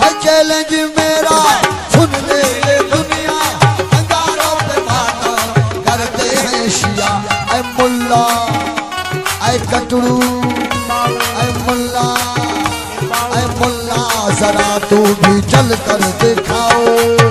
Challenge मेरा सुन ले ये दुनिया, अंगारों पे बात करते हैं शिया। ऐ मुल्ला ऐ कटरू ऐ मुल्ला जरा तू भी चल कर दिखाओ।